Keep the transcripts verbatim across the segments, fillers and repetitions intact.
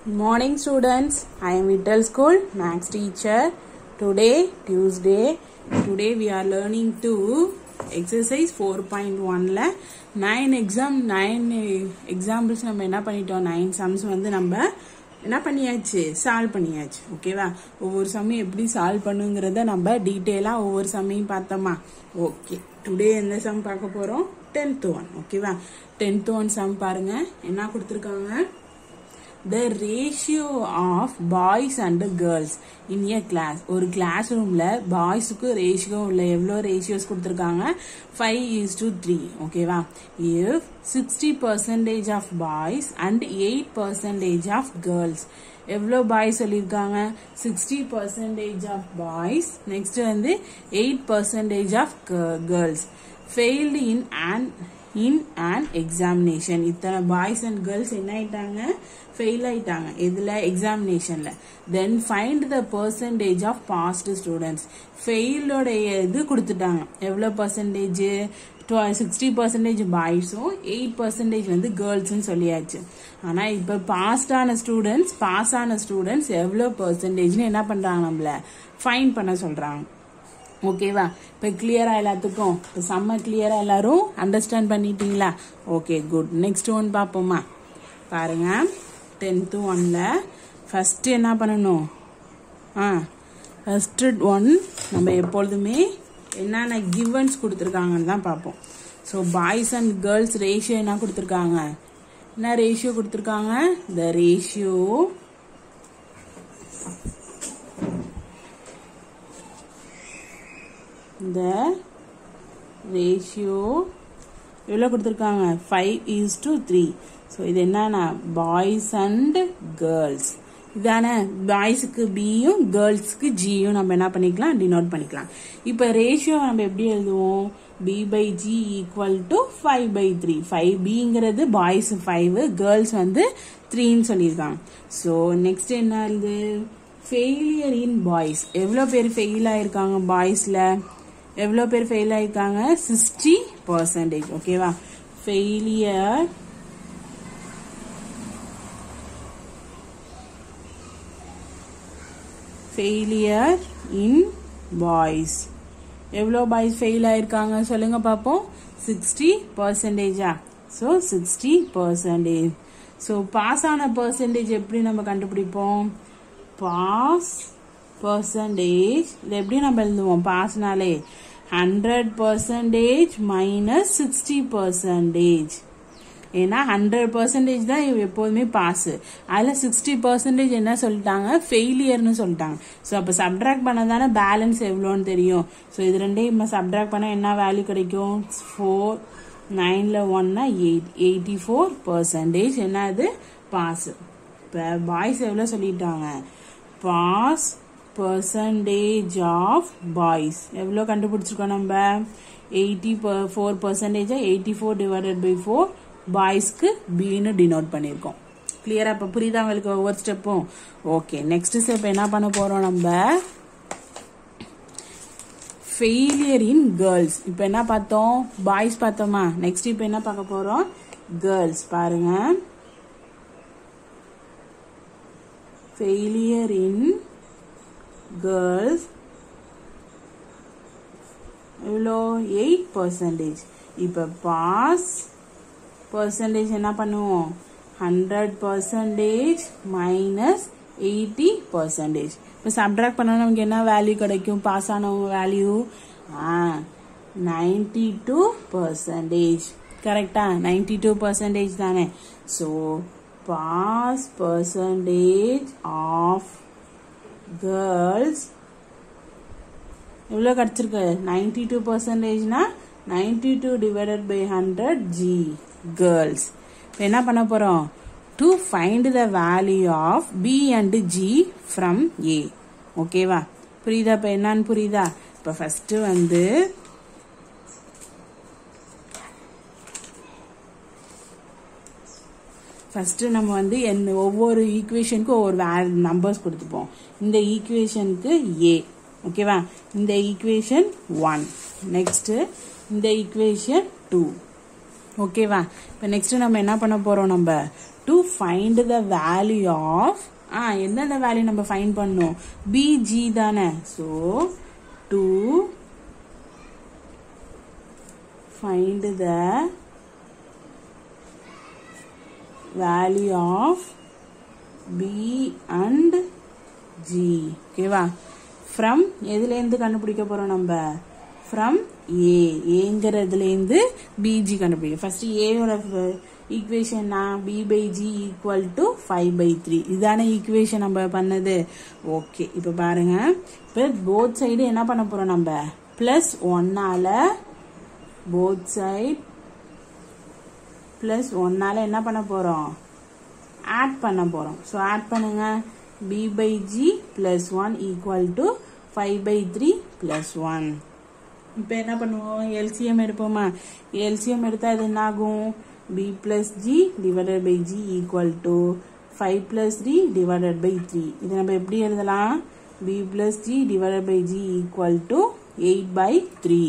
Good morning students. I am Vittal School Maths teacher. Today Tuesday. Today we are learning to exercise four point one la nine exam nine examples நம்ம என்ன பண்ணிட்டோம் nine sums வந்து நம்ம என்ன பண்ணியாச்சு solve பண்ணியாச்சு ஓகேவா ஒவ்வொரு சம்மையும் எப்படி சால்வ் பண்ணுங்கறத நம்ம டீடைலா ஒவ்வொரு சம்மையும் பார்த்தோமா ஓகே டுடே என்ன சம் பார்க்க போறோம் tenth one ஓகேவா tenth one சம் பாருங்க என்ன கொடுத்திருக்காங்க the ratio of boys and girls in a class ஒரு class roomல boysக்கு ratio உள்ள எவ்வளவு ratios கொடுத்திருக்காங்க five is to three ஓகேவா if sixty percent of boys and eight percent of girls எவ்வளவு boys சொல்லிருக்காங்க sixty percent of boys next வந்து eight percent of girls failed in an in an examination இத்தனை boys and girls என்ன ஆயிட்டாங்க fail ஆயிட்டாங்க இதுல examinationல then find the percentage of passed students fail உடைய இது கொடுத்துட்டாங்க எவ்வளவு percentage sixty percent boys eight percent வந்து girls னு சொல்லியாச்சு ஆனா இப்ப passed ஆன students pass ஆன students எவ்வளவு percentage னு என்ன பண்றாங்க நம்மள ஃபைண்ட் பண்ண சொல்றாங்க ஓகேவா இப்ப கிளியரா எல்லாத்துக்கும் இப்ப சம்ம கிளியரா எல்லாரும் அண்டர்ஸ்டாண்ட் பண்ணிட்டீங்களா ஓகே குட் நெக்ஸ்ட் ஒன் பாப்போமா பாருங்க tenth one ல ஃபர்ஸ்ட் என்ன பண்ணனும் ஆ ஃபர்ஸ்ட் ஒன் நம்ம எப்பொழுதுமே என்னென்ன கிவன்ஸ் கொடுத்திருக்காங்கன்னு தான் பாப்போம் so boys and girls ratio என்ன கொடுத்திருக்காங்க என்ன ரேஷியோ கொடுத்திருக்காங்க the ratio the ratio எவ்வளவு கொடுத்திருக்காங்க five is to three so இது என்னன்னா boys and girls இதானே பாய்ஸ்க்கு B யும் கேர்ள்ஸ்க்கு G யும் நம்ம என்ன பண்ணிக்கலாம் டினோட் பண்ணிக்கலாம் இப்போ ரேஷியோ நம்ம எப்படி எழுதுவோம் B by G equal to five by three five B ங்கிறது பாய்ஸ் five கேர்ள்ஸ் வந்து three ன்னு சொல்லிருக்காங்க சோ நெக்ஸ்ட் என்ன இது ஃபெயிலியர் இன் பாய்ஸ் எவ்வளவு பேர் ஃபெயில் ஆயிருக்காங்க பாய்ஸ்ல எவ்வளவு பேர் ஃபெயில் ஆயிருக்காங்க sixty percent ஓகேவா ஃபெயிலியர் failure in boys எவ்வளவு பாய்ஸ் ஃபெயில் ஆயிருக்காங்க சொல்லுங்க பாப்போம் sixty percent ஆ so sixty percent so pass ஆன percentage எப்படி நம்ம கண்டுபிடிப்போம் பாஸ் percentage இது எப்படி நம்ம எழுதுவோம் பாஸ்னாலே one hundred percent minus sixty percent ஏன்னா one hundred percent தான் எப்போதுமே பாஸ் அதுல sixty percent என்ன சொல்லிட்டாங்க ஃபெயிலியர்னு சொல்லிட்டாங்க சோ அப்ப சப்ட்ராக்ட் பண்ணதானே பேலன்ஸ் எவ்வளவுன்னு தெரியும் சோ இது ரெண்டையும் நம்ம சப்ட்ராக்ட் பண்ணா என்ன வேல்யூ கிடைக்கும் four nine ல one னா eight eighty-four percent என்ன இது பாஸ் இப்ப பாய்ஸ் எவ்வளவு சொல்லிட்டாங்க பாஸ் percentage of boys எவ்வளவு கண்டுபிடிச்சிருக்கோம் நம்ம eighty-four percent eighty-four divided by four பாய்ஸ்க்கு B னு டினோட் பண்ணிருக்கோம் கிளியரா இப்ப புரியுதா உங்களுக்கு ஒவ்வொரு ஸ்டெப்பும் ஓகே நெக்ஸ்ட் ஸ்டெப் என்ன பண்ண போறோம் நம்ம ஃபெயிலியர் இன் கேர்ள்ஸ் இப்போ என்ன பார்த்தோம் பாய்ஸ் பார்த்தோமா நெக்ஸ்ட் இப்போ என்ன பார்க்க போறோம் கேர்ள்ஸ் பாருங்க ஃபெயிலியர் இன் கேர்ள்ஸ் எவ்வளோ eight percent இப்போ பாஸ் percentage என்ன பண்ணுவோம் one hundred percent minus eighty percent இப்போ சப்ட்ராக்ட் பண்ணா நமக்கு என்ன வேல்யூ கிடைக்கும் பாஸ் ஆனவங்க வேல்யூ ninety-two percent கரெக்ட்டா ninety-two percent தானே so pass percentage of girls எவ்வளவு கிடைச்சிருக்கு ninety-two percent னா ninety-two divided by one hundred G girls என்ன பண்ண போறோம் to find the value of B and G from A ஓகேவா புரியுதா இப்ப என்னன்னு புரியுதா இப்ப ஃபர்ஸ்ட் வந்து ஃபர்ஸ்ட் நம்ம வந்து ஒவ்வொரு ஈக்குவேஷனுக்கு ஒவ்வொரு நம்பர்ஸ் கொடுத்துப்போம் இந்த ஈக்குவேஷனுக்கு A ஓகேவா இந்த ஈக்குவேஷன் one நெக்ஸ்ட் இந்த ஈக்குவேஷன் two ஓகேவா இப்போ நெக்ஸ்ட் நம்ம என்ன பண்ண போறோம் நம்ம to find the value of ஆ எந்தெந்த வேல்யூ நம்ம ஃபைண்ட் பண்ணோம் bg தானே so to find the value of b and g ஓகேவா from எதுல இருந்து கண்டுபிடிக்க போறோம் நம்ம from a ஏங்கறதுல இருந்து bg கண்டுபிடிக்க ஃபர்ஸ்ட் a ஓட ஈக்குவேஷன் நான் b by g equal to five by three இதான ஈக்குவேஷன் நம்ம பண்ணது ஓகே இப்போ பாருங்க இப்போ both சைடு என்ன பண்ண போறோம் நம்ம plus one ஆல both side plus one ஆல என்ன பண்ண போறோம் add பண்ண போறோம் so add பண்ணுங்க b by g plus one equal to five by three plus one இப்போ என்ன பண்ணுவோம் L C M எடுப்போமா L C M எடுத்தா இது என்ன ஆகும் b plus g divided by g equal to five plus three divided by three இது நம்ம எப்படி எழுதலாம் b plus g divided by g equal to eight by three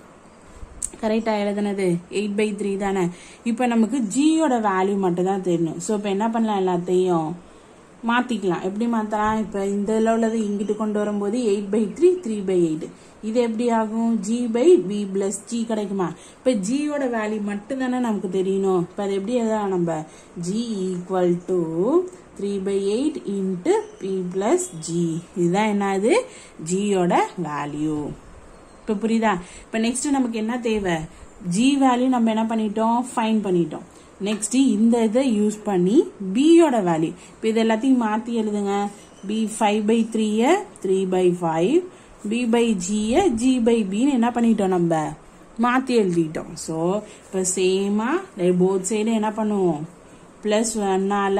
கரெக்டா எழுதுனது eight by three தானே இப்போ நமக்கு g ஓட வேல்யூ மட்டும் தான் தெரியணும் சோ இப்போ என்ன பண்ணலாம் எல்லாத்தையும் மாத்திக்கலாம் எப்படி மாத்தலாம் இப்போ இந்த உள்ளது இங்கிட்டு கொண்டு வரும்போது eight by three three by eight இது எப்படி ஆகும் g by b plus g கிடைக்குமா இப்போ g ஓட வேல்யூ மட்டும் தானே நமக்கு தெரியணும் இப்போ அது எப்படி எழுதலாம் நம்ம g equal to three by eight into p plus g இதுதான் என்னது g ஓட வேல்யூ இப்போ புரியுதா இப்போ நெக்ஸ்ட் நமக்கு என்ன தேவை g வேல்யூ நம்ம என்ன பண்ணிட்டோம் ஃபைண்ட் பண்ணிட்டோம் நெக்ஸ்ட் இந்த இதை யூஸ் பண்ணி b ஓட வேல்யூ இப்போ இது எல்லாத்தையும் மாத்தி எழுதுங்க b five by three three by five b by g g by b ன்னு என்ன பண்ணிட்டோம் நம்ம மாத்தி எழுதிட்டோம் சோ இப்போ சேமா போத் சைடு என்ன பண்ணுவோம் plus one ஆல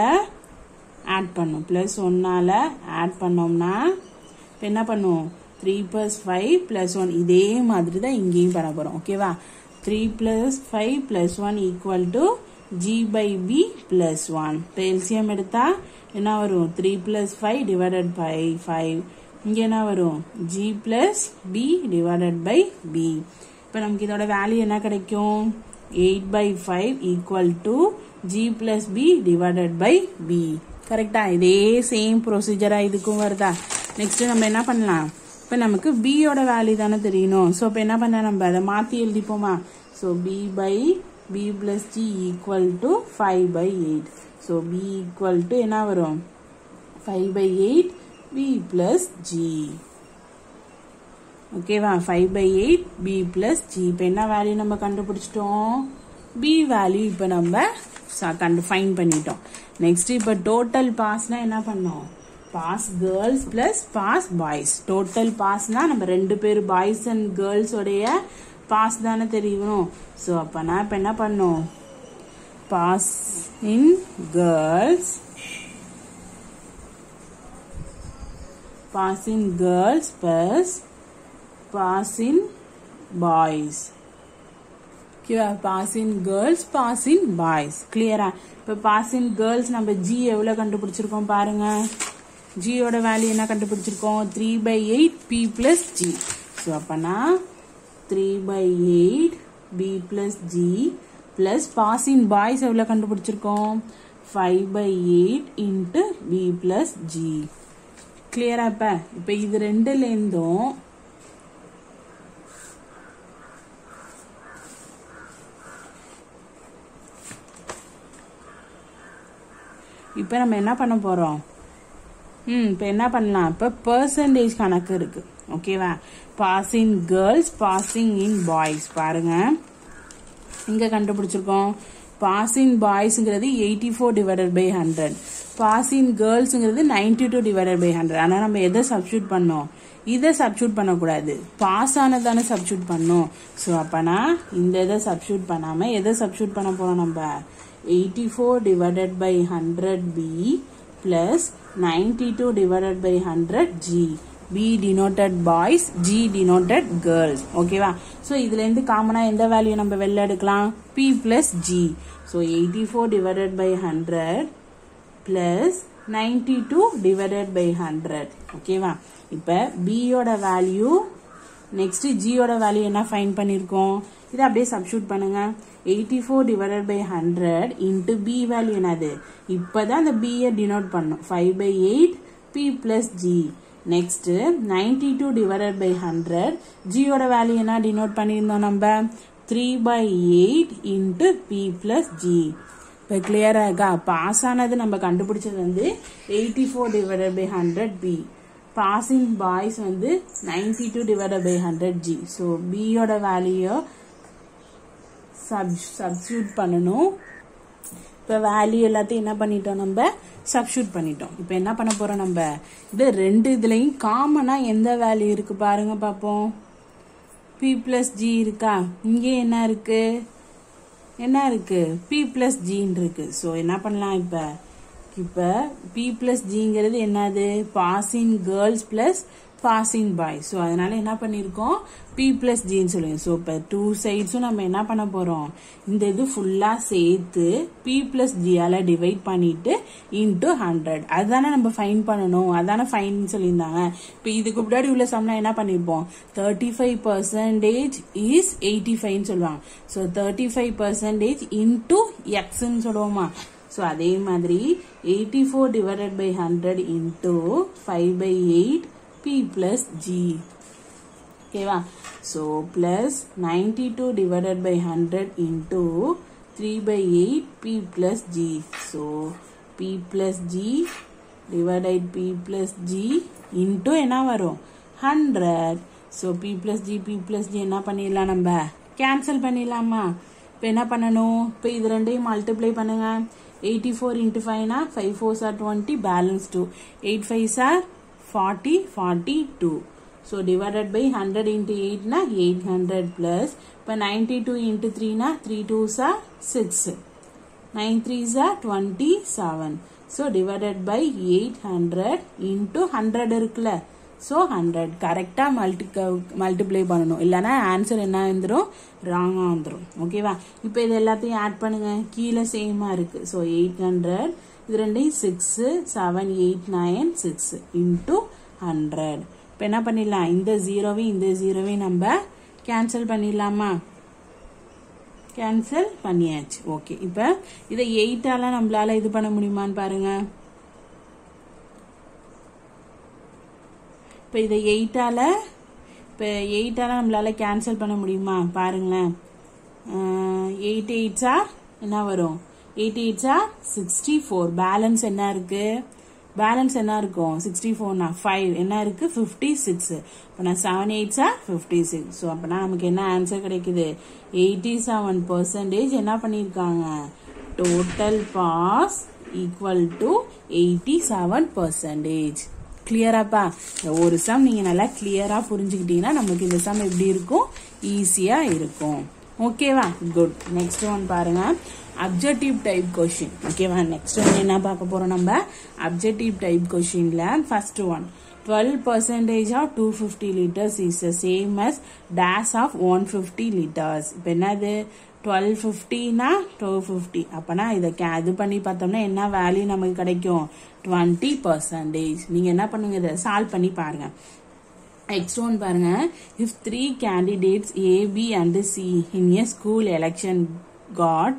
ஆட் பண்ணும் plus one ஆல ஆட் பண்ணோம்னா இப்போ என்ன பண்ணுவோம் three plus five plus one இதே மாதிரி தான் இங்கேயும் பண்ண போறோம் ஓகேவா three plus five plus one equal to g by b plus one இப்போ L C M எடுத்தா என்ன வரும் three plus five divided by five இங்க என்ன வரும் g plus b divided by b இப்போ நமக்கு இதோட வேல்யூ என்ன கிடைக்கும் eight by five equal to g plus b divided by b கரெக்ட்டா இதே சேம் ப்ரொசீஜரா இதுக்கும் வருதா நெக்ஸ்ட் நம்ம என்ன பண்ணலாம் இப்போ நமக்கு b ஓட வேல்யூ தானே தெரியணும் சோ இப்போ என்ன பண்ணலாம் நம்ம அதை மாத்தி எழுதிப்போமா so b by b plus g equal to five by eight so b equal to என்ன வரும் five by eight b plus g ஓகேவா five by eight b plus g இப்போ என்ன வேல்யூ நம்ம கண்டுபிடிச்சிட்டோம் b வேல்யூ இப்போ நம்ம கண்டு ஃபைண்ட் பண்ணிட்டோம் நெக்ஸ்ட் இப்போ டோட்டல் பாஸ்னா என்ன பண்ணோம் pass girls plus pass boys total பாஸ்னா நம்ம ரெண்டு பேர் பாய்ஸ் அண்ட் கேர்ள்ஸ் உடைய பாஸ் தானே தெரியணும் சோ அப்பனா இப்ப என்ன பண்ணோம் pass in girls pass in girls plus pass in boys ஓகேவா pass in girls pass in boys கிளியரா இப்ப பாஸ் இன் கேர்ள்ஸ் நம்ம g எவ்வளவு கண்டுபிடிச்சிருக்கோம் பாருங்க g ஓட வேல்யூ என்ன கண்டுபிடிச்சிருக்கோம் three by eight p plus g so அப்பனா three by eight b plus g plus pass in boys எவ்வளவு கண்டுபிடிச்சிருக்கோம் five by eight into b plus g கிளியரா இப்ப இப்ப இது ரெண்டுல இருந்தும் இப்ப நம்ம என்ன பண்ண போறோம் ம் இப்போ என்ன பண்ணலாம் இப்போ பெர்சன்டேஜ் கணக்கு இருக்கு ஓகேவா passing girls passing in boys பாருங்க இங்க கண்டுபிடிச்சிருக்கோம் பாசிங் பாய்ஸ்ங்கிறது eighty four divided by hundred passing கேர்ள்ஸ்ங்கிறது ninety two divided by hundred ஆனால் நம்ம எதை சப்ஸ்டியூட் பண்ணோம் இதை சப்ஸ்டியூட் பண்ணக்கூடாது பாஸ் ஆனதானே சப்ஸ்டியூட் பண்ணோம் ஸோ அப்பனா இந்த இதை சப்ஸ்டியூட் பண்ணாம எதை சப்ஸ்டியூட் பண்ண போறோம் நம்ம eighty four divided by hundred p plus ninety-two divided by one hundred G. B denoted boys, G denoted girls. Okay va? So இதுல இருந்து காமனா எந்த வேல்யூ நம்ம வெளில எடுக்கலாம் P plus G. So eighty-four divided by one hundred plus ninety-two divided by one hundred. Okay va? இப்ப B ஓட value next g ஓட வேல்யூ என்ன ஃபைண்ட் பண்ணிருக்கோம் இத அப்படியே சப்ஸ்டிட்யூட் பண்ணுங்க eighty-four divided by one hundred into b value என்னது இப்பதான் அந்த b ஐ டினோட் பண்ணனும் five by eight p plus g next ninety-two divided by one hundred g ஓட வேல்யூ என்ன டினோட் பண்ணிருந்தோம் நம்ம three by eight into p plus g இப்போ கிளியரா இருக்கா பாஸ் ஆனது நம்ம கண்டுபிடிச்சது வந்து eighty-four divided by one hundred b passing boys வந்து ninety-two divided by one hundred g so b ஓட வேல்யூ சப்ஸ்டிட்யூட் பண்ணனும் இப்போ வேல்யூ எல்லாத்தையும் என்ன பண்ணிட்டோம் நம்ம சப்ஸ்டிட்யூட் பண்ணிட்டோம் இப்போ என்ன பண்ண போறோம் நம்ம இது ரெண்டு இதுலயும் காமனா எந்த வேல்யூ இருக்கு பாருங்க பாப்போம் p plus g இருக்கா இங்கே என்ன இருக்கு என்ன இருக்கு p plus g இருக்கு சோ என்ன பண்ணலாம் இப்ப இப்ப p plus g ங்கிறது என்னது passing girls plus passing boys so அதனால என்ன பண்ணிருக்கோம் p plus g ன்னு சொல்லுங்க சோ இப்ப two sides நம்ம என்ன பண்ண போறோம் இந்த இது ஃபுல்லா சேர்த்து p plus g ஆல டிவைட் பண்ணிட்டு into one hundred அதானே நம்ம ஃபைண்ட் பண்ணனும் அதானே ஃபைண்ட் சொல்லிருந்தாங்க இப்போ இதுக்கு முன்னாடி உள்ள சம்னா என்ன பண்ணிருப்போம் thirty-five percent is eighty-five ன்னு சொல்வாங்க so thirty-five percent into x ன்னு சொல்லுவோமா சோ அதே மாதிரி eighty-four divided by one hundred into five by eight p plus g ஓகேவா so plus ninety-two divided by one hundred into three by eight p plus g so p plus g divided p plus g into என்ன வரும் one hundred so p plus g p plus g என்ன பண்ணிடலாம் நம்ம cancel பண்ணிடலாமா இப்போ என்ன பண்ணணும் இப்போ இது ரெண்டையும் மல்டிப்ளை பண்ணுங்க eighty-four into five na five fours are twenty balance two eight fives are forty forty-two so divided by one hundred into eight na eight hundred plus இப்போ ninety-two into three na three twos are six nine threes are twenty-seven so divided by eight hundred into one hundred இருக்குல so one hundred கரெக்ட்டா multiply பண்ணனும் இல்லனா answer என்ன வந்துரும் ராங்கா வந்துரும் ஓகேவா இப்போ இது எல்லாத்தையும் ஆட் பண்ணுங்க கீழ சேமா இருக்கு so eight hundred இது ரெண்டையும் six seven eight nine six into one hundred இப்போ என்ன பண்ணிடலாம் இந்த ஜீரோவை இந்த ஜீரோவை நம்ம கேன்சல் பண்ணிடலாமா கேன்சல் பண்ணியாச்சு ஓகே இப்போ இத eight ஆல நம்மளால இது பண்ண முடியுமான்னு பாருங்க இப்போ இத eight ஆல இப்போ eight ஆல நம்மளால கேன்சல் பண்ண முடியுமா பாருங்களேன் eight eights ஆ என்ன வரும் eight eights ஆ sixty-four பேலன்ஸ் என்ன இருக்கு பேலன்ஸ் என்ன இருக்கும் sixty-four னா five என்ன இருக்கு fifty-six அப்பனா seven eights ஆ fifty-six சோ அப்பனா நமக்கு என்ன ஆன்சர் கிடைக்குது eighty-seven percent என்ன பண்ணிருக்காங்க total pass equal to eighty-seven percent கிளியராப்பா ஒரு சம் நீங்க நல்லா கிளியரா புரிஞ்சுக்கிட்டீங்கன்னா நமக்கு இந்த சம் எப்படி இருக்கும் ஈஸியா இருக்கும் ஓகேவா குட் நெக்ஸ்ட் ஒன் பாருங்க அப்ஜெக்டிவ் டைப் क्वेश्चन ஓகேவா நெக்ஸ்ட் ஒன் என்ன பார்க்க போறோம் நம்ம அப்ஜெக்டிவ் டைப் क्वेश्चनல first one twelve percent of two hundred fifty liters is the same as dash of one hundred fifty liters இப்போ என்னது twelve fifty na twelve fifty அப்பனா இத இது பண்ணி பார்த்தோம்னா என்ன வேல்யூ நமக்கு கிடைக்கும் twenty percent நீங்க என்ன பண்ணுங்க இத சால்வ் பண்ணி பாருங்க next one பாருங்க if three candidates A B and C in a school election got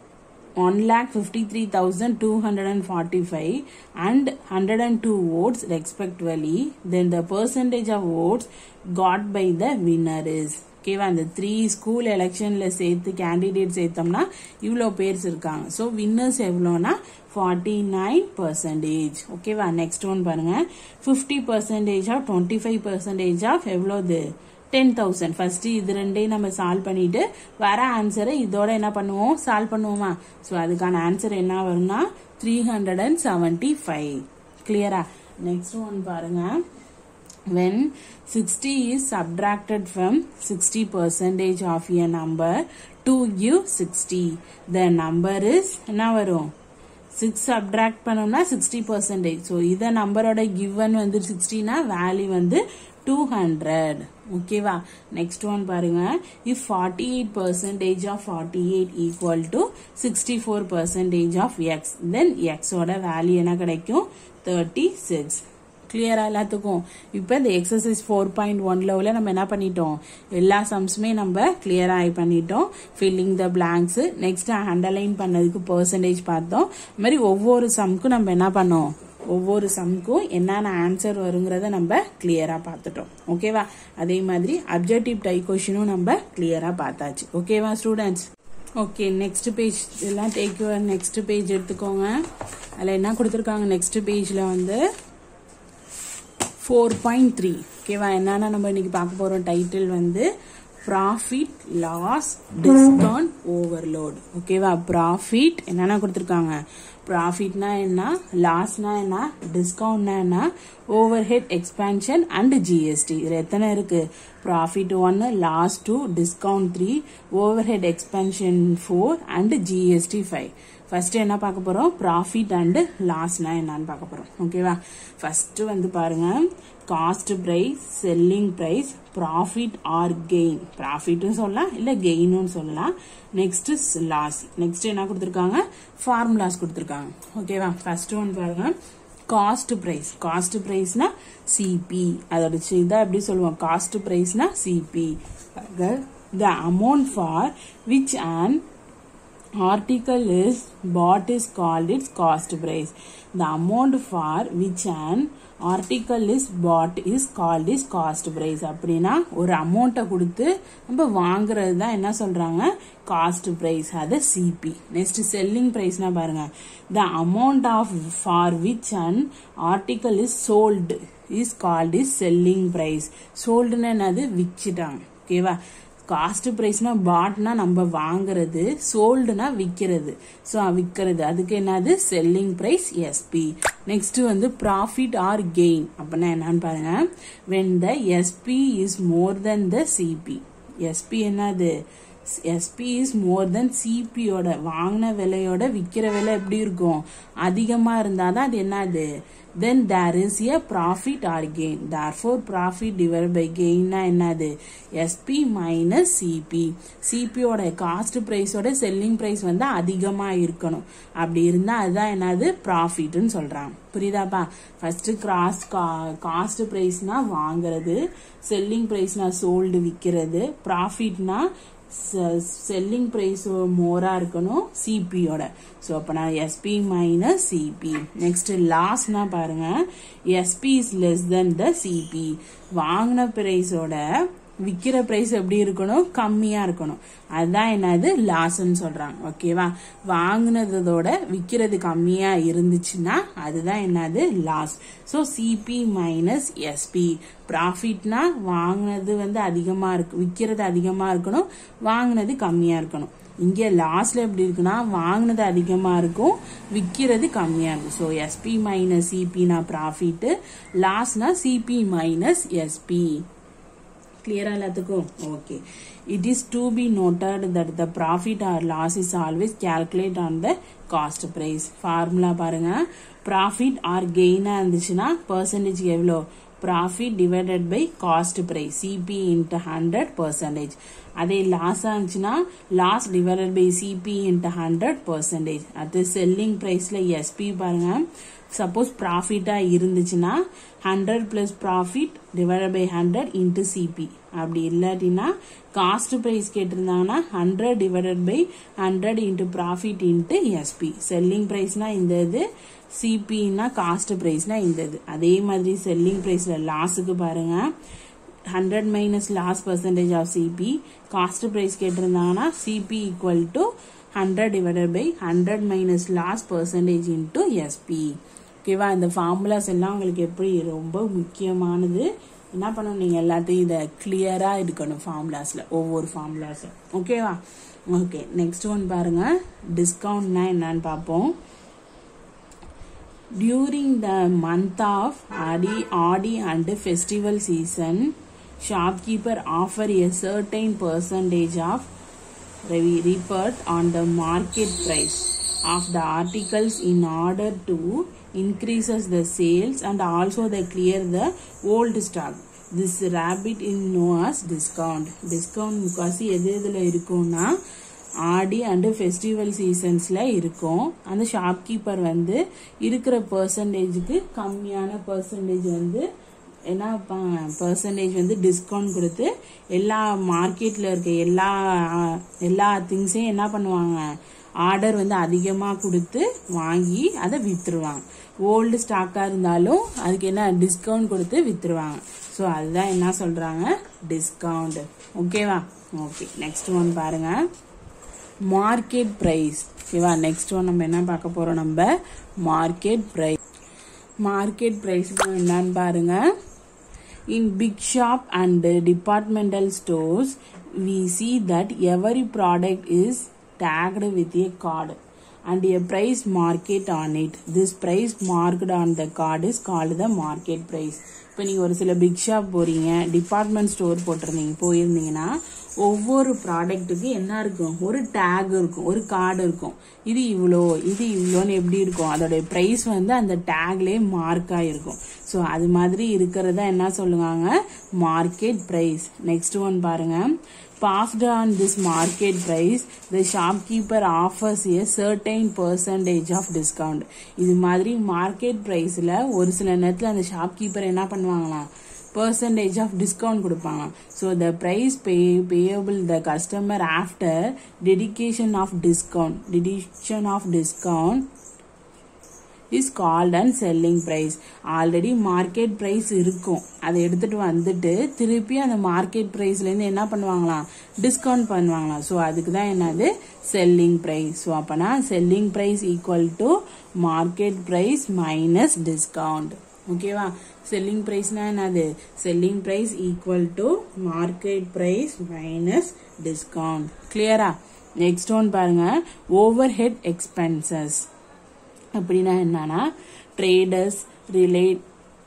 one lakh fifty-three thousand two hundred forty-five and one hundred two votes respectively then the percentage of votes got by the winner is ஓகேவா அந்த three school எலெக்ஷன்ல சேர்த்து candidate சேர்த்தோம்னா இவ்ளோ pairs இருக்காங்க so winners எவ்வளவுனா forty-nine percent ஓகேவா next one பாருங்க fifty percent of twenty-five percent of எவ்வளவு ten thousand ஃபர்ஸ்ட் இது ரெண்டையும் நம்ம சால்வ் பண்ணிட்டு வர ஆன்சரை இதோட என்ன பண்ணுவோம் சால்வ் பண்ணுவோமா சோ அதுக்கான ஆன்சர் என்ன வரும்னா three hundred seventy-five கிளியரா நெக்ஸ்ட் ஒன் பாருங்க when sixty is subtracted from sixty percent of a number to give sixty the number is என்ன வரும் six subtract பண்ணோம்னா sixty percent so இத நம்பரோட given வந்து sixty னா வேல்யூ வந்து two hundred ஓகேவா நெக்ஸ்ட் ஒன் பாருங்க if forty-eight percent of forty-eight equal to sixty-four percent of x then x ஓட வேல்யூ என்ன கிடைக்கும் thirty-six கிளியரா எல்லாத்துக்கும்? இப்போ இந்த எக்ஸசைஸ் ஃபோர் பாயிண்ட் ஒன்ல உள்ள நம்ம என்ன பண்ணிட்டோம், எல்லா சம்ஸுமே நம்ம கிளியரா பண்ணிட்டோம். Filling the blanks, next underline பண்ணதுக்கு பெர்சன்டேஜ் பார்த்தோம். இது மாதிரி ஒவ்வொரு சம்க்கும் நம்ம என்ன பண்ணோம், ஒவ்வொரு சம்க்கும் என்னென்ன ஆன்சர் வருங்கிறத நம்ம கிளியரா பார்த்துட்டோம். ஓகேவா? அதே மாதிரி அப்ஜெக்டிவ் டைப் கொஸ்டினும் நம்ம கிளியரா பார்த்தாச்சு. ஓகேவா ஸ்டூடெண்ட்ஸ்? ஓகே, நெக்ஸ்ட் பேஜ் எல்லாம் டேக் யுவர் நெக்ஸ்ட் பேஜ் எடுத்துக்கோங்க. அதில் என்ன கொடுத்துருக்காங்க, நெக்ஸ்ட் பேஜில் வந்து ஃபோர் பாயிண்ட் த்ரீ. ஓகேவா? என்னன்னா நம்ம இன்னைக்கு பார்க்க போகிறோம் டைட்டில் வந்து ப்ராஃபிட் லாஸ் டிஸ்கவுண்ட் ஓவர்லோட். ஓகேவா? ப்ராஃபிட் என்னென்ன கொடுத்துருக்காங்க, ப்ராஃபிட்னா என்ன, லாஸ்னா என்ன, டிஸ்கவுண்ட்னா என்ன, over head expansion and GST. இதில் எத்தனை இருக்கு, ப்ராஃபிட் ஒன்னு, loss two, discount three, over head expansion four and GST five. First என்ன பார்க்க போறோம், ப்ராஃபிட் அண்ட் லாஸ்னா என்னன்னு பார்க்க போறோம். ஓகேவா? ஃபர்ஸ்ட் வந்து பாருங்க, cost price, selling price, profit or gain. ப்ராஃபிட்டும் சொல்லலாம் இல்ல கெயினும் சொல்லலாம். Next last. நெக்ஸ்ட் என்ன கொடுத்துருக்காங்க, ஃபார்முலாஸ் கொடுத்துருக்காங்க. ஓகேவா? ஃபர்ஸ்ட் ஒன் பாருங்க, காஸ்ட் பிரைஸ். காஸ்ட் பிரைஸ்னா சிபி, அதோட இதை எப்படி சொல்லுவோம், காஸ்ட் பிரைஸ்னா CP. The amount for which and article is bought is called its cost price. The amount for which an article is bought is called its cost price. அப்படின்னா ஒரு அமௌண்ட்டை கொடுத்து நம்ம வாங்குறது தான் என்ன சொல்றாங்க, காஸ்ட் பிரைஸ், அது சிபி. நெக்ஸ்ட் செல்லிங் பிரைஸ்னா பாருங்க, the amount of for which an article is sold is called its selling price. soldனா என்னது, விச்சிட்டாங்க. ஓகேவா? காஸ்ட் பிரைஸ்னா பாட்னா நம்ம வாங்குறது, சோல்டுனா விற்கிறது. ஸோ விற்கிறது அதுக்கு என்னது, செல்லிங் பிரைஸ், எஸ்பி. நெக்ஸ்ட் வந்து ப்ராஃபிட் ஆர் கெயின் அப்படின்னா என்னன்னு பாருங்க, when the SP is more then the CP. SP என்னது, எஸ்பி இஸ் மோர் தென் சிபியோட, வாங்கின விலையோட விற்கிற விலை எப்படி இருக்கும், அதிகமா இருந்தாதான் அது என்னது, then there is a profit or gain. Therefore profit divided by gain na என்னது, S P minus C P. C P ஓட காஸ்ட் பிரைஸோட செல்லிங் பிரைஸ் வந்து அதிகமா இருக்கணும். அப்படி இருந்தா அதுதான் என்னது, ப்ராஃபிட்னு சொல்றாங்க. புரியுதாப்பா? ஃபர்ஸ்ட் கிராஸ் காஸ்ட் பிரைஸ்னா வாங்குறது, செல்லிங் பிரைஸ்னா சோல்டு விற்கிறது, ப்ராஃபிட்னா செல்லிங் பிரைஸ் மோரா இருக்கணும் சிபியோட. ஸோ அப்போ நான் எஸ்பி மைனஸ் சிபி. நெக்ஸ்ட் லாஸ்னா பாருங்க, SP is less then the CP. வாங்கின பிரைஸோட விற்கிற பிரைஸ் எப்படி இருக்கணும், கம்மியா இருக்கணும். அதுதான் என்னது, லாஸ்ன்னு சொல்றாங்க. ஓகேவா? வாங்கினதோட விற்கிறது கம்மியா இருந்துச்சுன்னா அதுதான் என்னது, loss. So CP minus SP. ப்ராஃபிட்னா வாங்கினது வந்து அதிகமா இருக்கு, விற்கிறது அதிகமா இருக்கணும், வாங்கினது கம்மியா இருக்கணும். இங்க லாஸ்ட்ல எப்படி இருக்குன்னா, வாங்கினது அதிகமா இருக்கும், விற்கிறது கம்மியா இருக்கும். ஸோ எஸ்பி மைனஸ் சிபினா ப்ராஃபிட், லாஸ்னா சிபி மைனஸ் எஸ்பி. கிளியரா எல்லாத்துக்கும்? Okay. It is to be noted that the profit or loss is always calculated on the cost price. Formula பாருங்க, profit or gain இருந்துச்சுன்னா percentage எவ்வளோ, profit divided by cost price, C P into one hundred percentage. அதே loss இருந்துச்சுன்னா loss divided by C P into one hundred percentage. அது selling priceல S P பாருங்க, suppose ப்ராஃபிட்டா இருந்துச்சுன்னா hundred plus profit divided by hundred into CP. அப்படி இல்லாட்டினா cost price கேட்டிருந்தாங்கன்னா hundred divided by hundred into profit into SP. Selling பிரைஸ்னா இந்த இது, சிபின்னா காஸ்ட் பிரைஸ்னா இந்த இது. அதே மாதிரி செல்லிங் பிரைஸ்ல லாஸுக்கு பாருங்க, hundred minus loss percentage of CP. Cost price கேட்டிருந்தாங்கன்னா CP equal to hundred divided by hundred minus loss percentage into SP. ஓகேவா? இந்த ஃபார்முலாஸ் எல்லாம் உங்களுக்கு எப்படி ரொம்ப முக்கியமானது. என்ன பண்ணணும், நீங்க எல்லாத்தையும் இதை கிளியரா இருக்கணும் ஃபார்முலாஸ்ல, ஒவ்வொரு ஃபார்முலாஸும். ஓகேவா? ஓகே. நெக்ஸ்ட் ஒன் பாருங்க, டிஸ்கவுண்ட்னா என்னன்னு பார்ப்போம். During the month of Aadi Aadi and festival season, shopkeeper offer a certain percentage of report on the market price of the articles in order to increases the sales and also they clear the old stock. This rabbit is known as discount. Discount முக்காசி எது எதுல இருக்கும்னா ஆடி and festival சீசன்ஸ்ல இருக்கும். அந்த shopkeeper வந்து இருக்கிற பர்சன்டேஜுக்கு கம்மியான பர்சன்டேஜ் வந்து என்ன பர்சன்டேஜ் வந்து டிஸ்கவுண்ட் கொடுத்து எல்லா மார்க்கெட்ல இருக்க எல்லா எல்லா திங்ஸையும் என்ன பண்ணுவாங்க, ஆர்டர் வந்து அதிகமாக கொடுத்து வாங்கி அதை வித்துருவாங்க. ஓல்டு ஸ்டாக்கா இருந்தாலும் அதுக்கு என்ன டிஸ்கவுண்ட் கொடுத்து வித்துருவாங்க. ஸோ அதுதான் என்ன சொல்றாங்க, டிஸ்கவுண்ட். ஓகேவா? ஓகே, நெக்ஸ்ட் ஒன் பாருங்க, மார்க்கெட் பிரைஸ். ஓகேவா? நெக்ஸ்ட் ஒன் நம்ம என்ன பார்க்க போறோம், நம்ம மார்க்கெட் பிரைஸ். மார்க்கெட் பிரைஸ் என்னன்னு பாருங்க. In big shop and departmental stores, we see that every product is tagged with a card and a price marked on it. This price marked on the card is called the market price. இப்போ நீங்கள் ஒரு சில big shop போறீங்க, department store போட்டிருந்தீங்க போயிருந்தீங்கன்னா ஒவ்வொரு ப்ராடக்ட்டுக்கு என்ன இருக்கும், ஒரு டேக் இருக்கும், ஒரு கார்டு இருக்கும். இது இவ்வளோ இது இவ்வளோன்னு எப்படி இருக்கும், அதோடைய ப்ரைஸ் வந்து அந்த டேக்லேயே மார்க் ஆகிருக்கும். ஸோ அது மாதிரி இருக்கிறதா என்ன சொல்லுவாங்க, மார்க்கெட் ப்ரைஸ். நெக்ஸ்ட் ஒன் பாருங்க, passed on this market price, the shopkeeper offers a certain percentage of discount. இது மாதிரி மார்க்கெட் பிரைஸ்ல ஒரு சில நேரத்தில் அந்த ஷாப்கீப்பர் என்ன பண்ணுவாங்களா, percentage of discount கொடுப்பாங்க. So the price pay payable the customer after dedication of discount deduction of discount is called and selling price. Already market price இருக்கும், அதை எடுத்துட்டு வந்துட்டு திருப்பி அந்த மார்க்கெட் பிரைஸ்ல இருந்து என்ன பண்ணுவாங்களாம், டிஸ்கவுண்ட் பண்ணுவாங்களாம். ஸோ அதுக்கு தான் என்னது, செல்லிங் பிரைஸ். ஸோ அப்பனா selling price equal to market price minus discount. ஓகேவா? செல்லிங் பிரைஸ்னா என்னது, selling price equal to market price minus discount. கிளியரா? நெக்ஸ்ட் ஒன் பாருங்க, ஓவர் ஹெட் எக்ஸ்பென்சஸ். அப்படின்னா என்னன்னா, traders, relate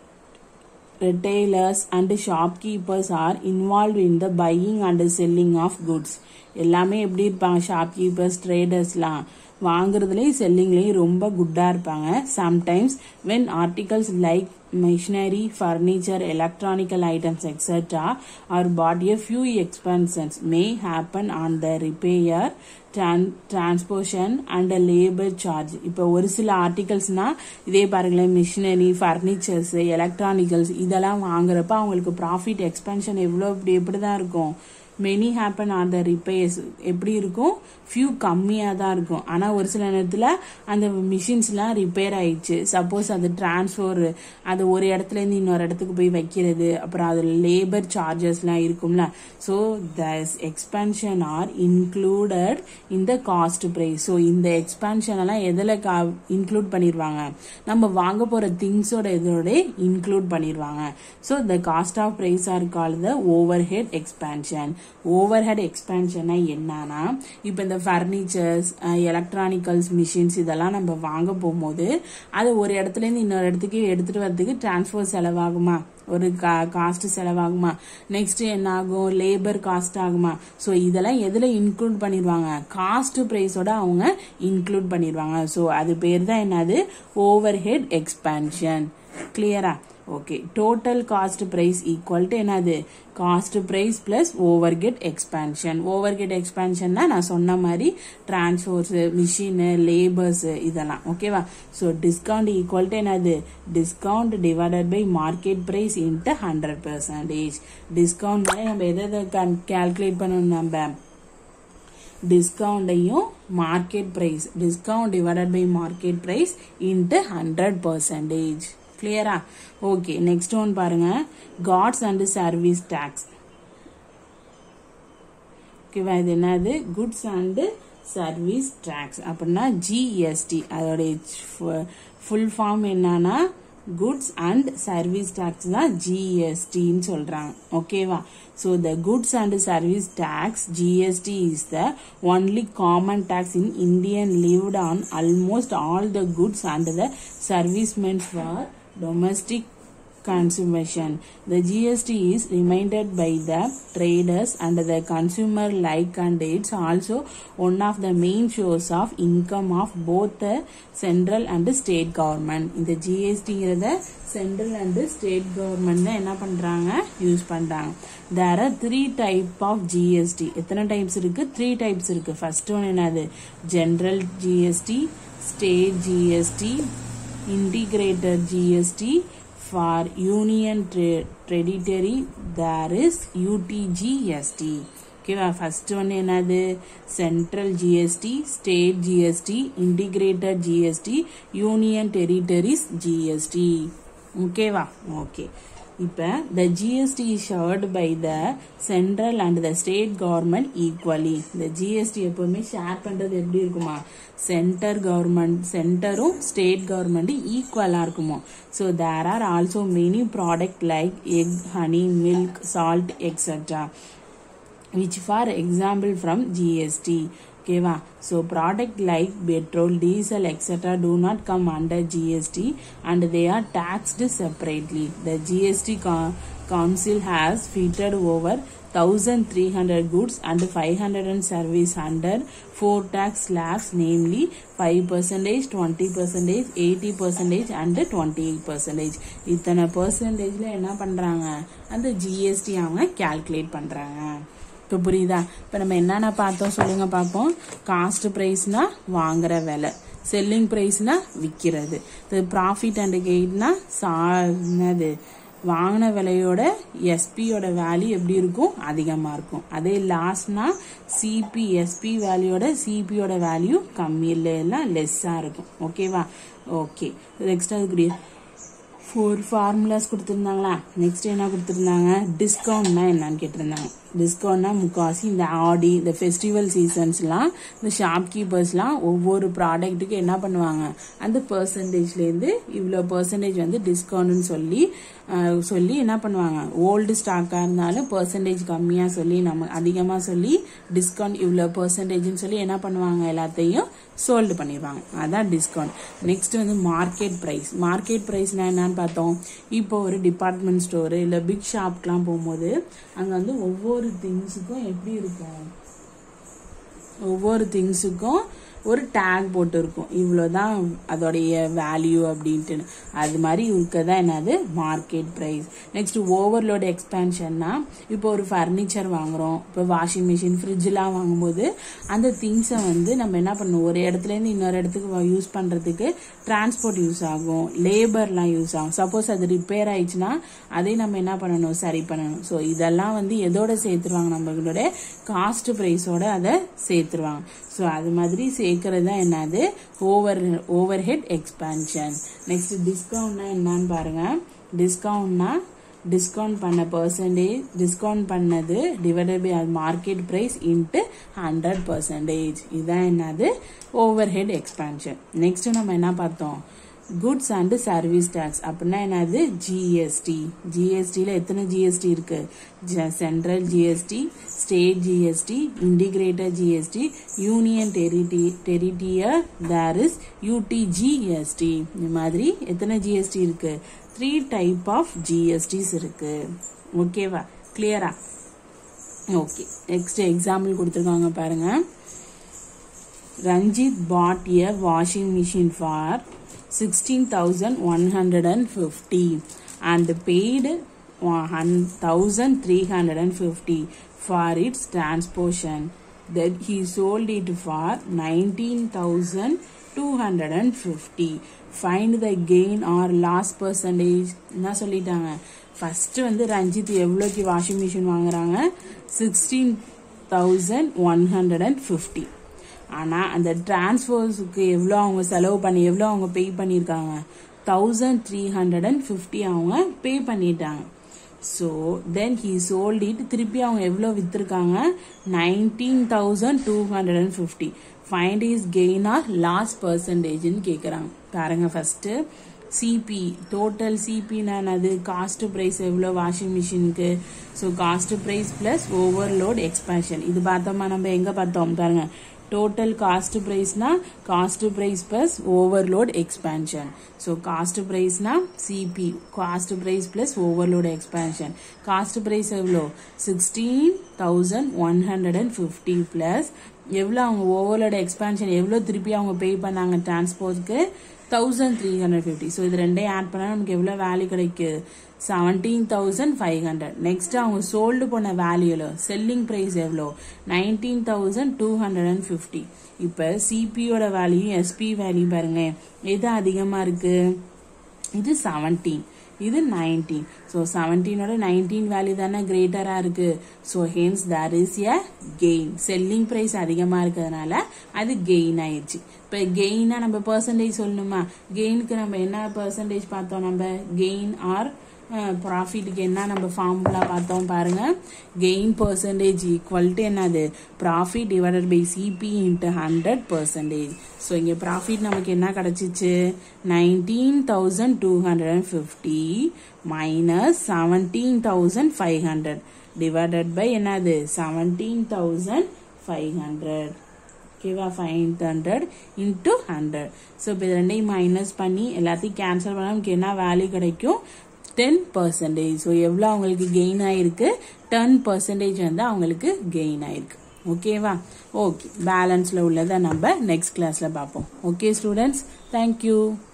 retailers and shopkeepers are involved in the buying and selling of goods. எல்லாமே எப்படி இருப்பாங்க, ஷாப்கீப்பர்ஸ், ட்ரேடர்ஸ்லாம் வாங்குறதுலேயும் செல்லிங்லேயும் ரொம்ப குட்டா இருப்பாங்க. Sometimes when articles like machinery, furniture, electronical items, et cetera are bought, a few expenses may happen on the repair, transportation and labor charge. இப்போ ஒரு சில ஆர்டிகல்ஸ்னா இதே பாருங்களேன், மிஷினரி, ஃபர்னிச்சர்ஸ், எலக்ட்ரானிக்கல்ஸ் இதெல்லாம் வாங்குறப்ப அவங்களுக்கு ப்ராஃபிட் எக்ஸ்பென்ஷன் எவ்வளோ இப்படி எப்படி தான் இருக்கும், many happen on the repairs எப்படி இருக்கும், ஃபியூ கம்மியாக தான் இருக்கும். ஆனால் ஒரு சில நேரத்தில் அந்த மிஷின்ஸ்லாம் ரிப்பேர் ஆயிடுச்சு, சப்போஸ் அது டிரான்ஸ்ஃபர், அது ஒரு இடத்துலேருந்து இன்னொரு இடத்துக்கு போய் வைக்கிறது, அப்புறம் அது லேபர் சார்ஜஸ்லாம் இருக்கும்ல. So the expansion are included in the cost price. So இந்த எக்ஸ்பென்ஷன் எல்லாம் எதில் கா இன்க்ளூட் பண்ணிடுவாங்க, நம்ம வாங்க போகிற திங்ஸோட இதோட இன்க்ளூட் பண்ணிடுவாங்க. So the cost of price are call the over head expansion. Over head எக்ஸ்பென்ஷன்னா என்னன்னா, இப்போ இந்த ஃபர்னிச்சர்ஸ், எலக்ட்ரானிக்கல்ஸ், மிஷின்ஸ் இதெல்லாம் நம்ம வாங்க போகும்போது அது ஒரு இடத்துல இருந்து இன்னொரு இடத்துக்கு எடுத்துட்டு வரதுக்கு டிரான்ஸ்போர்ட் செலவாகுமா, ஒரு காஸ்ட் செலவாகுமா, நெக்ஸ்ட் என்ன ஆகும், லேபர் காஸ்ட் ஆகுமா. ஸோ இதெல்லாம் எதுல இன்க்ளூட் பண்ணிடுவாங்க, காஸ்ட் பிரைஸோட அவங்க இன்க்ளூட் பண்ணிடுவாங்க. ஸோ அது பேர் தான் என்னது, ஓவர் ஹெட் எக்ஸ்பென்ஷன். கிளியரா? Okay, total cost price equal to என்னது, cost price plus over get expansion. Over get எக்ஸ்பென்ஷன்னா நான் சொன்ன மாதிரி டிரான்ஸ்போர்ட்ஸ், மிஷினு, லேபர்ஸ் இதெல்லாம். ஓகேவா? ஸோ டிஸ்கவுண்ட் ஈக்குவல் டு என்னது, discount divided by market price into hundred percentage. Discount நம்ம எதை எதை கால்குலேட் பண்ணணும், நம்ம டிஸ்கவுண்டையும் market price, discount divided by market price into hundred percentage. கிளியரா? ஓகே, நெக்ஸ்ட் ஒன் பாருங்க, காட்ஸ் அண்ட் சர்வீஸ் டாக்ஸ். ஓகேவா? இது என்னது, குட்ஸ் அண்ட் சர்வீஸ் டாக்ஸ் அப்படின்னா ஜிஎஸ்டி. அதோடைய ஃபுல் ஃபார்ம் என்னன்னா குட்ஸ் அண்ட் சர்வீஸ் டாக்ஸ் தான் ஜிஎஸ்டின்னு சொல்றாங்க. ஓகேவா? So the goods and service tax G S T is the only common tax in Indian levied on almost all the goods and the services meant for domestic consumption. The G S T is reminded by the traders and the consumer alike, and it's also one of the main source of income of both the central and the state government. In the G S T ங்கிறத central and the state government தான் என்ன பண்றாங்க use பண்றாங்க. There are three type of G S T. எத்தனை types இருக்கு? three types இருக்கு. First one என்னது? General G S T, State G S T, Integrated G S T. For union territory there is U T G S T. Okay, first one என்னது? Central G S T, State G S T, Integrated G S T, Union Territories G S T. Okay va? Okay. இப்போ the G S T is shared by the central and the state government equally. The G S T எப்பவுமே share பண்றது எப்படி இருக்குமா? Centre government சென்டரும் state government ஈக்குவலா இருக்குமோ. So there are also many product like egg, honey, milk, salt, et cetera, which for example from G S T. Okay va? So product like petrol, diesel, et cetera do not come under G S T and they are taxed separately. The G S T Council has fitted over one thousand three hundred goods and five hundred service under four tax slabs, namely five percent, twenty percent, eighty percent and twenty-eight percent. இத்தனை percentageல என்ன பண்றாங்க? அந்த G S T அவங்க calculate பண்றாங்க. இப்போ புரியுதா? இப்போ நம்ம என்னென்ன பார்த்தோம் சொல்லுங்க பார்ப்போம். காஸ்ட் ப்ரைஸ்னா வாங்குற விலை, செல்லிங் ப்ரைஸ்னா விற்கிறது, ப்ராஃபிட் அண்ட் கெயின்னா சாது வாங்கின விலையோட எஸ்பியோட வேல்யூ எப்படி இருக்கும்? அதிகமாக இருக்கும். அதே லாஸ்னா சிபி எஸ்பி வேல்யூயோட சிபியோட வேல்யூ கம்மி இல்லை, எல்லாம் லெஸ்ஸாக இருக்கும். ஓகேவா? ஓகே. நெக்ஸ்ட் அதுக்குரிய ஃபோர் ஃபார்முலாஸ் கொடுத்துருந்தாங்களா? நெக்ஸ்ட் என்ன கொடுத்துருந்தாங்க? டிஸ்கவுண்ட்னா என்னன்னு கேட்டிருந்தாங்க. டிஸ்கவுண்ட்னா முக்காசி இந்த ஆடி இந்த ஃபெஸ்டிவல் சீசன்ஸ்லாம் இந்த ஷாப்கீப்பர்ஸ்லாம் ஒவ்வொரு ப்ராடக்ட்டுக்கு என்ன பண்ணுவாங்க? அந்த பர்சன்டேஜ்லேருந்து இவ்வளோ பர்சன்டேஜ் வந்து டிஸ்கவுண்ட்னு சொல்லி சொல்லி என்ன பண்ணுவாங்க? ஓல்டு ஸ்டாக்காக இருந்தாலும் பர்சன்டேஜ் கம்மியாக சொல்லி நம்ம அதிகமாக சொல்லி டிஸ்கவுண்ட் இவ்வளோ பர்சன்டேஜ்னு சொல்லி என்ன பண்ணுவாங்க? எல்லாத்தையும் சோல்டு பண்ணிடுவாங்க. அதான் டிஸ்கவுண்ட். நெக்ஸ்ட் வந்து மார்க்கெட் ப்ரைஸ். மார்க்கெட் ப்ரைஸ்னா என்னன்னு பார்த்தோம். இப்போ ஒரு டிபார்ட்மெண்ட் ஸ்டோரு இல்லை பிக் ஷாப்க்கெலாம் போகும்போது அங்கே வந்து ஒவ்வொரு திங்ஸுக்கும் எப்படி இருக்கும்? ஒவ்வொரு திங்ஸுக்கும் ஒரு டேக் போட்டு இருக்கும், இவ்வளோதான் அதோடைய வேல்யூ அப்படின்ட்டு. அது மாதிரி இருக்கதான் என்னது? Market price. நெக்ஸ்ட் ஓவர்லோட் எக்ஸ்பேன்ஷன்னா இப்போ ஒரு ஃபர்னிச்சர் வாங்குறோம், இப்போ வாஷிங் மிஷின், ஃப்ரிட்ஜ்லாம் வாங்கும்போது அந்த திங்ஸை வந்து நம்ம என்ன பண்ணணும்? ஒரு இடத்துலேருந்து இன்னொரு இடத்துக்கு யூஸ் பண்ணுறதுக்கு டிரான்ஸ்போர்ட் யூஸ் ஆகும், லேபர்லாம் யூஸ் ஆகும். சப்போஸ் அது ரிப்பேர் ஆயிடுச்சுன்னா அதை நம்ம என்ன பண்ணணும்? சரி பண்ணணும். ஸோ இதெல்லாம் வந்து எதோட சேர்த்துருவாங்க? நம்மளோட காஸ்ட் ப்ரைஸோட அதை சேர்த்துருவாங்க. ஸோ அது மாதிரி சேர்க்கறது தான் என்னது? Over over head expansion. Next டிஸ்கவுண்ட்னா என்னன்னு பாருங்க. டிஸ்கவுண்ட்னா டிஸ்கவுண்ட் பண்ண பர்சன்டேஜ், டிஸ்கவுண்ட் பண்ணது divided by market price into hundred percentage. இதுதான் என்னது? Over head expansion. நெக்ஸ்ட் நம்ம என்ன பார்த்தோம்? குட்ஸ் அண்ட் சர்வீஸ் டேக்ஸ் அப்படின்னா என்னது? ஜிஎஸ்டி. ஜிஎஸ்டியில் எத்தனை ஜிஎஸ்டி இருக்கு? Central GST, state GST, integrated GST, union territory territory there is UTGST. இந்த மாதிரி எத்தனை ஜிஎஸ்டி இருக்கு? த்ரீ டைப் ஆஃப் ஜிஎஸ்டிஸ் இருக்கு. ஓகேவா? கிளியரா? ஓகே. நெக்ஸ்ட் எக்ஸாம்பிள் கொடுத்துருக்காங்க பாருங்க. Ranjit bought a washing machine for sixteen thousand one hundred fifty and paid one thousand three hundred fifty for its transportation. Then he sold it for nineteen thousand two hundred fifty. Find the gain or loss percentage. என்ன சொல்லிட்டாங்க? First வந்து ரஞ்சித் எவ்வளோக்கு washing machine வாங்குறாங்க? Sixteen thousand one hundred and fifty. ஆனால் அந்த டிரான்ஸ்போர்ஸுக்கு எவ்வளோ அவங்க செலவு பண்ணி எவ்வளோ அவங்க பே பண்ணியிருக்காங்க? Thousand three hundred and fifty அவங்க பே பண்ணிட்டாங்க. So then he sold it. திருப்பி அவங்க எவ்வளோ விற்றுருக்காங்க? Nineteen thousand two hundred and fifty. Find is gain or loss பர்சன்டேஜ்னு கேட்குறாங்க. பாருங்க ஃபர்ஸ்ட்டு சிபி டோட்டல் சிபினா அது காஸ்ட் ப்ரைஸ் எவ்வளோ வாஷிங் மிஷினுக்கு? So cost price plus overload expansion. இது பார்த்தோமா? நம்ம எங்கே பார்த்தோம் பாருங்க? total cost price na cost price plus overload expansion. So cost price na C P, cost price plus overload expansion. Cost price எவ்வளோ sixteen thousand one hundred fifty plus எவ்வளோ அவங்க overload expansion எவ்வளோ திருப்பி அவங்க pay பண்ணாங்க டிரான்ஸ்போர்ட்க்கு thousand three hundred fifty. So இது ரெண்டே add பண்ணா நமக்கு எவ்வளோ வேல்யூ கிடைக்கு seventeen thousand five hundred. Next அவங்க சோல்டு பண்ண வேல்யூல செல்லிங் பிரைஸ் எவ்வளோ nineteen thousand two hundred fifty. இப்போ சிபியோட வேல்யூ எஸ்பி வேல்யூ பாருங்க எது அதிகமா இருக்கு இது seventeen இது nineteen. So seventeen ஓட nineteen வேல்யூ தானே கிரேட்டரா இருக்கு. So hence there is a gain. Selling price அதிகமா இருக்கிறதுனால அது கெயின் ஆயிடுச்சு. இப்போ கெயினா நம்ம பெர்சன்டேஜ் சொல்லணுமா கெயினுக்கு நம்ம என்ன பெர்சன்டேஜ் பார்த்தோம் நம்ம கெயின் ஆர் ப்ராஃபிட்டுக்கு என்ன நம்ம ஃபார்முலா பார்த்தோம் பாருங்க கெயின் பர்சன்டேஜ் ஈக்குவல் டு என்னது profit divided by CP into hundred percentage. So இங்கே ப்ராஃபிட் நமக்கு என்ன கிடைச்சிச்சு nineteen thousand two hundred fifty minus seventeen thousand five hundred divided by என்னது செவன்டீன் தௌசண்ட் ஃபைவ் ஹண்ட்ரட் ஓகேவா five hundred into hundred. So இப்போ இது ரெண்டையும் மைனஸ் பண்ணி எல்லாத்தையும் கேன்சல் பண்ணால் நமக்கு என்ன வேல்யூ கிடைக்கும் ten percentage. ஸோ எவ்வளோ அவங்களுக்கு கெயின் ஆயிருக்கு ten percentage வந்து அவங்களுக்கு கெயின் ஆயிருக்கு. ஓகேவா ஓகே பேலன்ஸில் உள்ளதை நம்ம நெக்ஸ்ட் கிளாஸில் பார்ப்போம். Okay students thank you.